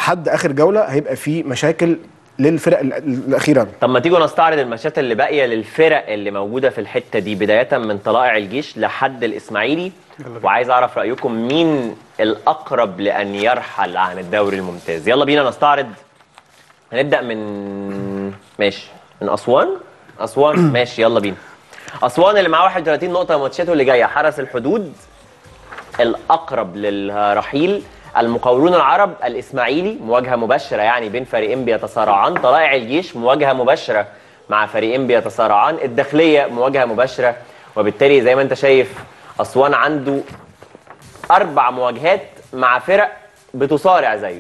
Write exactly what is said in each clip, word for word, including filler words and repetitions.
لحد اخر جوله هيبقى في مشاكل للفرق الاخيره. طب ما تيجوا نستعرض الماتشات اللي باقيه للفرق اللي موجوده في الحته دي، بدايه من طلائع الجيش لحد الاسماعيلي، وعايز اعرف رايكم مين الاقرب لان يرحل عن الدوري الممتاز. يلا بينا نستعرض. هنبدا من ماشي من اسوان. اسوان ماشي يلا بينا. اسوان اللي معاه واحد وثلاثين نقطه ماتشاته اللي جايه. حرس الحدود الاقرب للرحيل. المقاولون العرب الاسماعيلي مواجهه مباشره يعني بين فريقين بيتصارعان. طلائع الجيش مواجهه مباشره مع فريقين بيتصارعان. الداخليه مواجهه مباشره، وبالتالي زي ما انت شايف اسوان عنده اربع مواجهات مع فرق بتصارع زيه.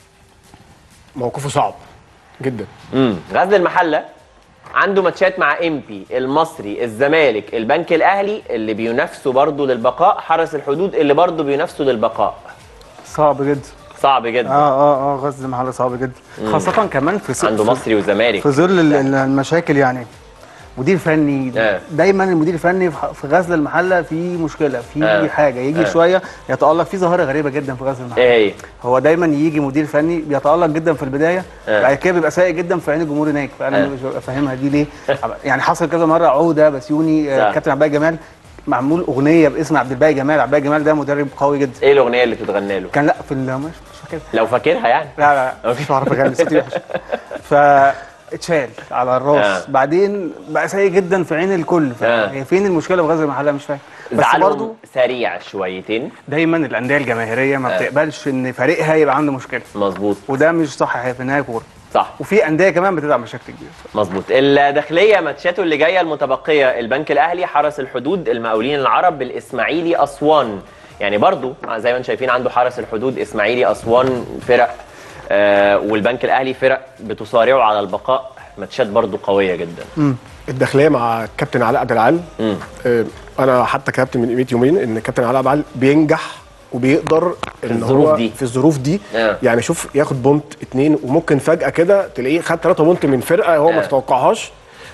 موقفه صعب جدا. امم غزل المحله عنده ماتشات مع امبي، المصري، الزمالك، البنك الاهلي اللي بينافسوا برضه للبقاء، حرس الحدود اللي برضه بينافسوا للبقاء. صعب جدا. صعب جدا. اه اه اه غزل المحله صعب جدا، خاصه كمان في عنده مصري وزمالك في ظل المشاكل يعني. مدير فني آه. دايما المدير الفني في غزل المحله في مشكله في آه. حاجه يجي آه. شويه يتالق. في ظاهره غريبه جدا في غزل المحله. ايه هو دايما يجي مدير فني بيتالق جدا في البدايه، بعد آه. كده بيبقى سيء جدا في عين الجمهور هناك. فانا آه. مش ببقى فاهمها دي ليه. يعني حصل كذا مره. عوده بسيوني آه. كابتن عبد الباقي جمال معمول اغنيه باسم عبد الباقي جمال. عبد الباقي جمال ده مدرب قوي جدا. ايه الاغنيه اللي بتتغنى له؟ كان لا في مش فاكر. لو فاكرها يعني. لا لا مش بعرف اغني، صوتي وحش. ف اتشال على الراس. آه. بعدين بقى سيء جدا في عين الكل. آه. هي فين المشكله في غزل المحله مش فاهم. بس برضه سريع شويتين. دايما الانديه الجماهيريه ما آه. بتقبلش ان فريقها يبقى عنده مشكله. مظبوط. وده مش صح. هي في النهايه كوره. صح. وفي انديه كمان بتدعم مشاكل كبيره. مظبوط. الداخليه ماتشاته اللي جايه المتبقيه البنك الاهلي، حرس الحدود، المقاولين العرب، الاسماعيلي، اسوان. يعني برضه زي ما انتم شايفين عنده حرس الحدود، اسماعيلي، اسوان فرق آه والبنك الاهلي فرق بتصارعوا على البقاء. ماتشات برضو قويه جدا. امم الداخليه مع كابتن علاء عبد العال. آه انا حتى كتبت من قيمه يومين ان كابتن علاء عبد العال بينجح وبيقدر ان هو دي. في الظروف دي آه. يعني شوف ياخد بونت اتنين وممكن فجاه كده تلاقيه خد ثلاثه بونت من فرقه هو آه. ما تتوقعهاش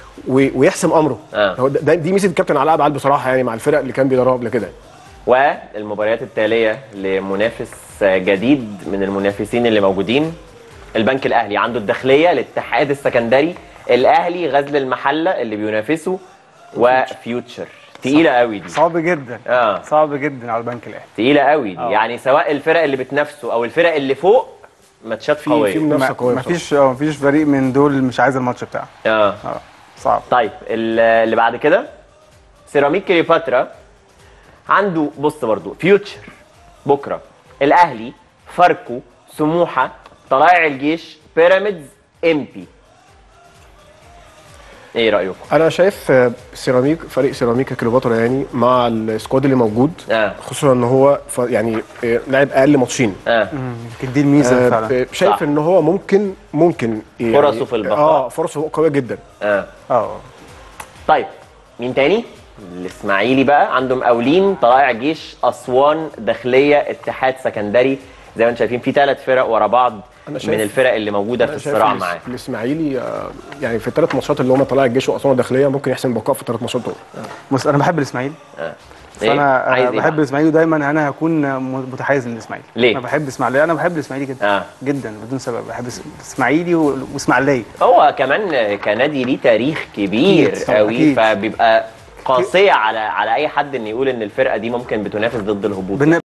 ويحسم امره. آه. هو ده دي ميزه كابتن علاء عبد العال بصراحه يعني مع الفرق اللي كان بيدربها قبل كده. والمباريات التاليه لمنافس جديد من المنافسين اللي موجودين. البنك الاهلي عنده الداخليه، الاتحاد السكندري، الاهلي، غزل المحله اللي بينافسه، وفيوتشر. تقيله قوي دي. صعب جدا. اه صعب جدا على البنك الاهلي. تقيله قوي دي. أوه. يعني سواء الفرق اللي بتنافسه او الفرق اللي فوق ماتشات قويه. في منافسه قويه. مفيش مفيش فريق من دول مش عايز الماتش بتاعه. اه اه صعب. طيب اللي بعد كده سيراميك كليوباترا عنده بص برضو فيوتشر بكره، الاهلي، فاركو، سموحه، طلائع الجيش، بيراميدز، امبي. ايه رايكم؟ انا شايف سيراميك فريق سيراميكا كليوباترا يعني مع السكواد اللي موجود آه. خصوصا ان هو يعني لعب اقل ماتشين. اه يمكن دي الميزه آه فعلا. شايف صح. ان هو ممكن ممكن يعني فرصه في البقاء. اه فرصه قويه جدا. اه اه طيب مين تاني؟ الاسماعيلي بقى عنده مقاولين، طلائع جيش، اسوان، داخليه، اتحاد سكندري. زي ما انتم شايفين في ثلاث فرق ورا بعض من الفرق اللي موجوده في الصراع معاه. الاسماعيلي يعني في الثلاث ماتشات اللي هم طلائع الجيش واسوان الداخليه ممكن يحسم بقاء في الثلاث ماتشات دول. بص انا بحب الاسماعيلي. اه فانا إيه؟ بحب إيه الاسماعيلي ودايما انا هكون متحيز للاسماعيلي. ليه؟ انا بحب الاسماعيليه. انا بحب الاسماعيلي جدا. آه. جدا بدون سبب. بحب الاسماعيلي واسماعيليه. هو كمان كنادي ليه تاريخ كبير قوي، فبيبقى قاسيه على على اي حد ان يقول ان الفرقه دي ممكن بتنافس ضد الهبوط.